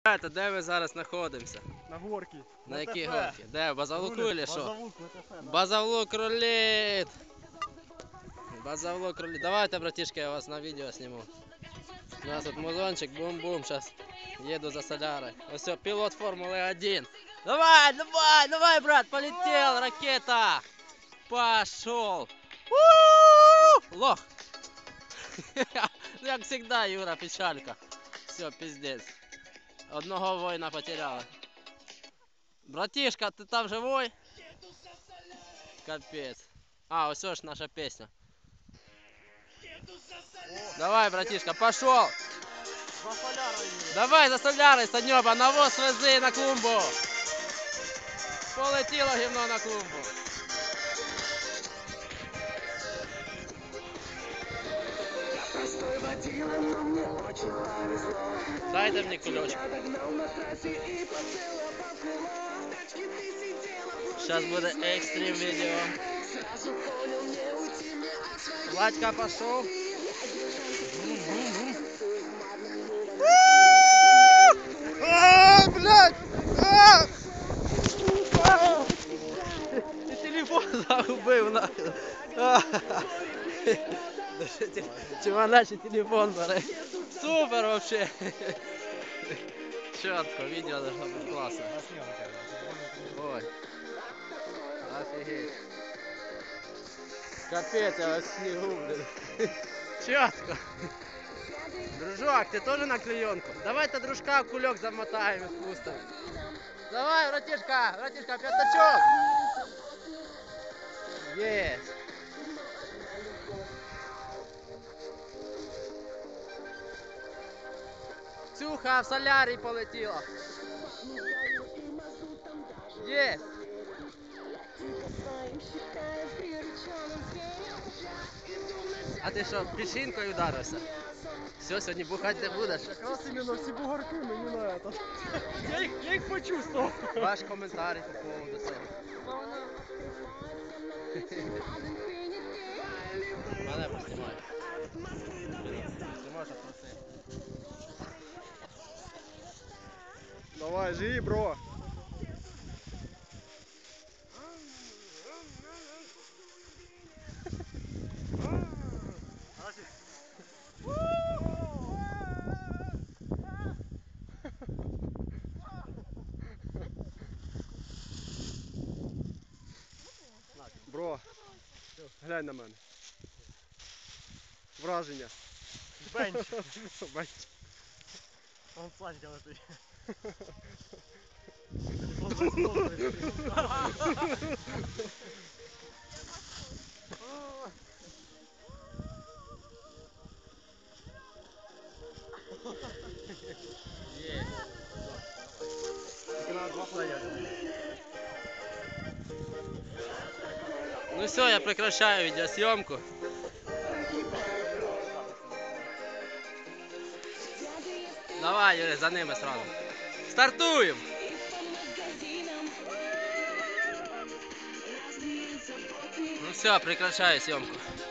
Де ми зараз знаходимося? На горці. На якій горці? Де? Базавлуку чи що? Базавлук, ВТФ. Базавлук рулит! Базавлук рулит. Давайте, братишка, я вас на видео сниму. У нас тут музончик, бум-бум, сейчас еду за солярой. Вот все, пилот Формулы-1. Давай, давай, давай, брат, полетел, ракета! Пошел! Лох! Как всегда, Юра, печалька. Все, пиздец. Одного воїна потеряли. Братишка, ти там живой? Капець. А, ось ж наша песня. Давай, братишка, пошел! За солярою. Давай за солярой, Саньоба, навоз вези на клумбу! Полетіло гівно на клумбу. Дайте мені кульочок. Сейчас буде екстрим відео. Владька пошел. Блядь! Ти телефон загубив нахуй. Чемоначий телефон бере. Супер вообще. Четко, видео должно быть классно. Ой. Офигеть. Капец, я вас снегу, блин. Четко. Дружок, ты тоже на клеенку? Давай-то дружка в кулек замотаем и спустим. Давай, братишка, пятачок. Есть. Ксюха в солярій полетіла. Есть. А ти що, пішинкою ударився? Все, сьогодні бухати не будеш? Якраз іменно всі бугорки мені на это. Я їх почувствовал. Ваш коментарі по поводу цього. Мене поснімай. Ти можеш просити. Давай, живи, бро. Бро, глянь на мене. Враження. Бенч. Бенч. Он Санька летить. Ну все, я прекращаю видеосъемку. Давай, Юрий, за ними сразу. Стартуем! Ну все, прекращаю съемку.